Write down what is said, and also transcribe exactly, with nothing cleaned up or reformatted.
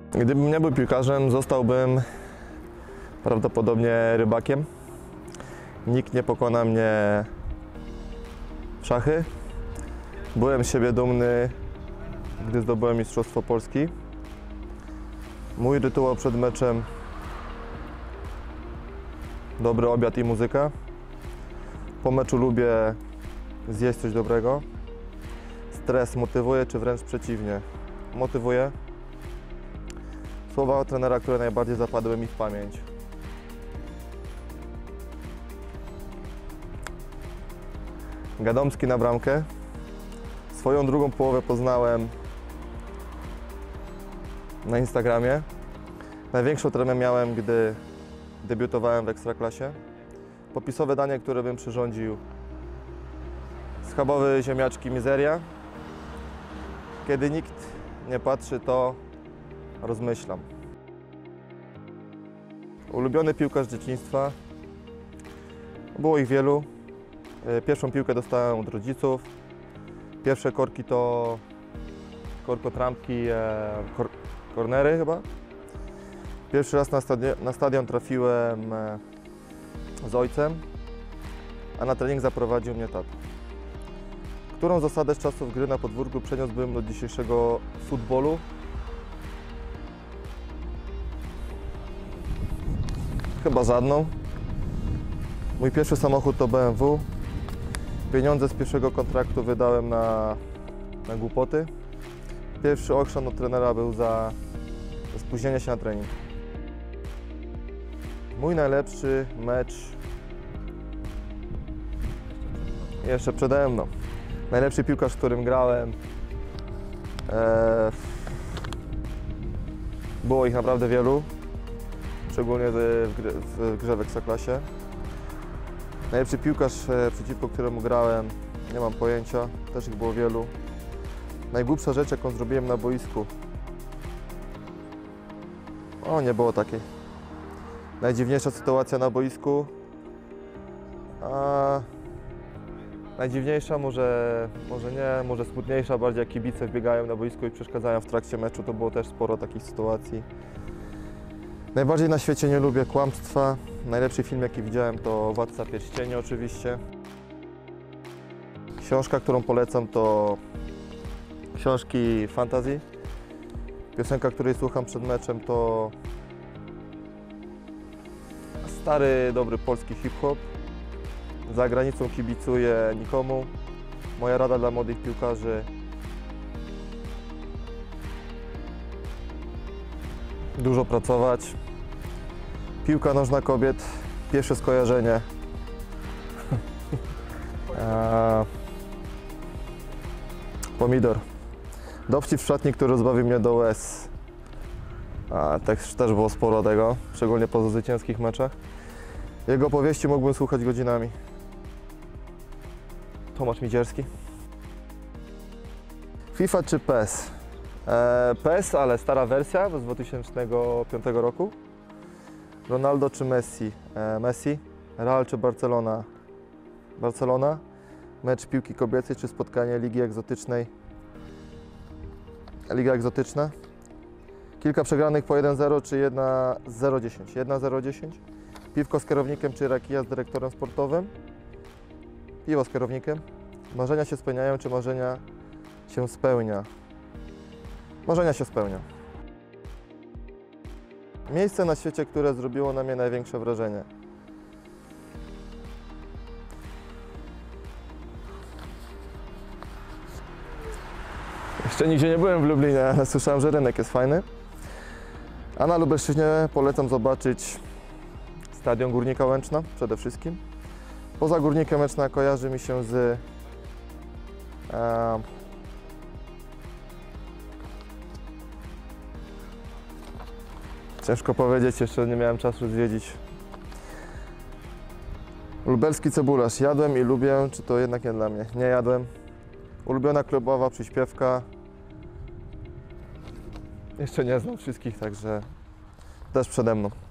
Gdybym nie był piłkarzem, zostałbym prawdopodobnie rybakiem. Nikt nie pokona mnie w szachy. Byłem z siebie dumny, gdy zdobyłem Mistrzostwo Polski. Mój rytuał przed meczem: dobry obiad i muzyka. Po meczu lubię zjeść coś dobrego. Stres motywuje, czy wręcz przeciwnie? Motywuje. Słowa trenera, które najbardziej zapadły mi w pamięć. Gadomski na bramkę. Swoją drugą połowę poznałem na Instagramie. Największą tremę miałem, gdy debiutowałem w Ekstraklasie. Popisowe danie, które bym przyrządził: schabowy ziemniaczki mizeria. Kiedy nikt nie patrzy, to rozmyślam. Ulubiony piłkarz dzieciństwa. Było ich wielu. Pierwszą piłkę dostałem od rodziców. Pierwsze korki to korkotrampki, kor, kornery chyba. Pierwszy raz na stadion, na stadion trafiłem z ojcem, a na trening zaprowadził mnie tata. Którą zasadę z czasów gry na podwórku przeniósłbym do dzisiejszego futbolu? Chyba żadną. Mój pierwszy samochód to B M W. Pieniądze z pierwszego kontraktu wydałem na, na głupoty. Pierwszy okrzan od trenera był za spóźnienie się na trening. Mój najlepszy mecz jeszcze przede mną. Najlepszy piłkarz, z którym grałem. Eee, było ich naprawdę wielu, szczególnie w, grze, w grze w Ekstraklasie. Najlepszy piłkarz, przeciwko któremu grałem, nie mam pojęcia, też ich było wielu. Najgłupsza rzecz, jaką zrobiłem na boisku. O, nie było takiej. Najdziwniejsza sytuacja na boisku. A najdziwniejsza, może, może nie, może smutniejsza, bardziej jak kibice wbiegają na boisku i przeszkadzają w trakcie meczu, to było też sporo takich sytuacji. Najbardziej na świecie nie lubię kłamstwa. Najlepszy film, jaki widziałem, to Władca Pierścieni oczywiście. Książka, którą polecam, to książki fantasy. Piosenka, której słucham przed meczem, to stary, dobry polski hip-hop. Za granicą kibicuję nikomu. Moja rada dla młodych piłkarzy: dużo pracować. Piłka nożna kobiet, pierwsze skojarzenie. eee, pomidor. Dowcip w szatni, który rozbawił mnie do łez. A, też, też było sporo tego, szczególnie po zwycięskich meczach. Jego opowieści mógłbym słuchać godzinami. Tomasz Midzierski. FIFA czy P E S? Eee, P E S, ale stara wersja z dwa tysiące piątego roku. Ronaldo czy Messi? E, Messi. Real czy Barcelona? Barcelona. Mecz piłki kobiecej czy spotkanie Ligi Egzotycznej? Liga Egzotyczna. Kilka przegranych po jeden zero czy jedna zero dziesięć? jeden zero dziesięć. Piwko z kierownikiem czy rakija z dyrektorem sportowym? Piwo z kierownikiem. Marzenia się spełniają czy marzenia się spełnia? Marzenia się spełnia. Miejsce na świecie, które zrobiło na mnie największe wrażenie. Jeszcze nigdzie nie byłem w Lublinie, ale słyszałem, że rynek jest fajny. A na Lubelszczyźnie polecam zobaczyć stadion Górnika Łęczna przede wszystkim. Poza Górnikiem Łęczna kojarzy mi się z e, ciężko powiedzieć, jeszcze nie miałem czasu zwiedzić. Lubelski cebularz. Jadłem i lubię, czy to jednak nie dla mnie? Nie jadłem. Ulubiona klubowa przyśpiewka. Jeszcze nie znam wszystkich, także też przede mną.